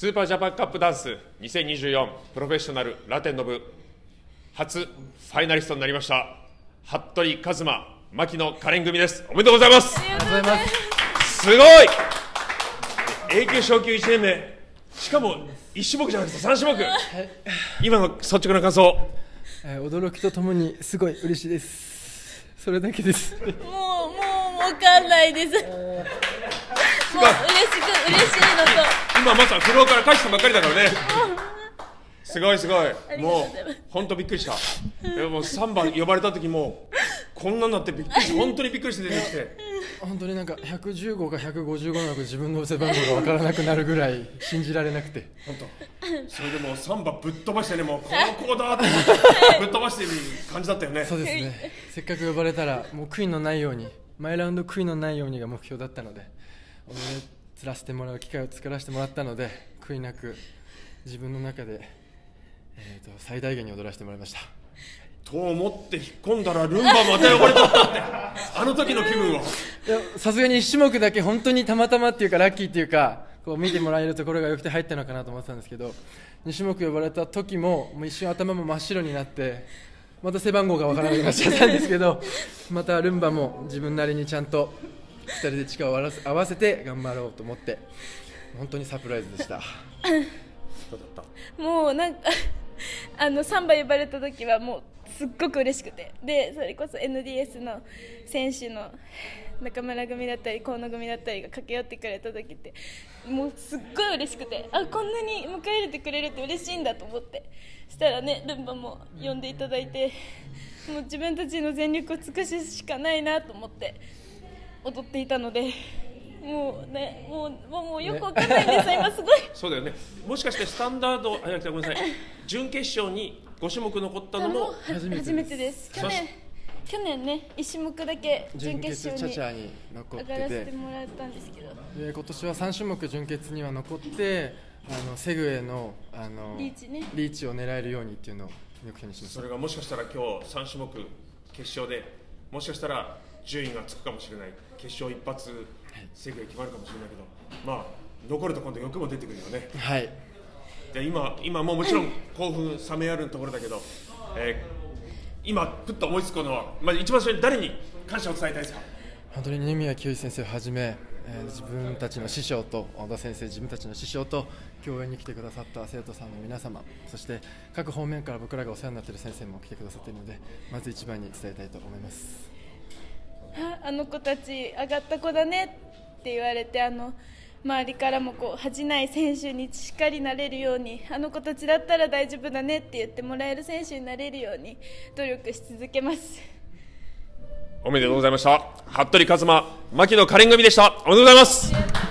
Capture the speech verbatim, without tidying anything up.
スーパージャパンカップダンスにせんにじゅうよんプロフェッショナルラテンの部初ファイナリストになりました服部一馬牧野かれん組です。おめでとうございます。 ありがとうございます。 すごい A 級昇級いちねんめ、しかもいち種目じゃなくてさん種目、はい、今の率直な感想。 えー、驚きとともにすごい嬉しいです。それだけです。もうもう分かんないです。もう嬉しく嬉しいのと今まさにフロアから帰ってたばっかりだからね。すごいすごい、もう本当びっくりした。でもさんばん呼ばれた時もこんなになってびっくりして、本当にびっくりして出てきて、 本当になんかひゃくじゅうごかひゃくごじゅうごなのか自分の背番号が分からなくなるぐらい信じられなくて、 本当それでもうさんばんぶっ飛ばしてね、もうこの子だってぶっ飛ばしてる感じだったよね。 そうですね、せっかく呼ばれたらもう悔いのないように、毎ラウンド悔いのないようにが目標だったので、おめでつらせてもらう機会を作らせてもらったので、悔いなく自分の中で、えー、と最大限に踊らせてもらいました。 と思って引っ込んだらルンバまた呼ばれちゃったってあの時の気分は。 さすがにいち種目だけ本当にたまたまっていうかラッキーっていうか、こう見てもらえるところが良くて入ったのかなと思ってたんですけど、に種目呼ばれた時ももう一瞬頭も真っ白になって、また背番号が分からなくなっちゃったんですけどまたルンバも自分なりにちゃんとふたりで力を合わせて頑張ろうと思って、本当にサプライズでした。 どうだった？ もうなんかあのサンバ呼ばれた時はもうすっごく嬉しくて、でそれこそ エヌディーエス の選手の中村組だったり河野組だったりが駆け寄ってくれた時ってもうすっごい嬉しくて、あこんなに迎え入れてくれるって嬉しいんだと思って、したらねルンバも呼んでいただいて、もう自分たちの全力を尽くすしかないなと思って踊っていたので、もうね、もうもうよくわかんないんです、ね、今すごい。 そうだよね。もしかしてスタンダード、あ、ごめんなさい。準決勝にご種目残ったのも初めてです。初めてです。去年去年ね、いち種目だけ準決勝に上がらせてもらったんですけど、 で今年はさん種目準決には残って、あのセグウェイのあのリーチね、 リーチを狙えるようにっていうのを目標にしました。 それがもしかしたら今日さん種目決勝でもしかしたら順位がつくかもしれない、決勝一発セグウェイ決まるかもしれないけど、まあ残ると今度欲も出てくるよね。 はい。 で今今ももちろん興奮冷めやるところだけど、えー、今ふっと思いつくのは、まあ、一番最初に誰に感謝を伝えたいですか？ 本当に二宮清先生をはじめ、えー、自分たちの師匠と小田先生、自分たちの師匠と共演に来てくださった生徒さんの皆様、そして各方面から僕らがお世話になっている先生も来てくださっているので、まず一番に伝えたいと思います。 あの子たち上がった子だねって言われて、あの周りからもこう恥じない選手にしっかりなれるように、あの子たちだったら大丈夫だねって言ってもらえる選手になれるように努力し続けます。 おめでとうございました。服部一馬、牧野かれん組でした。おめでとうございます。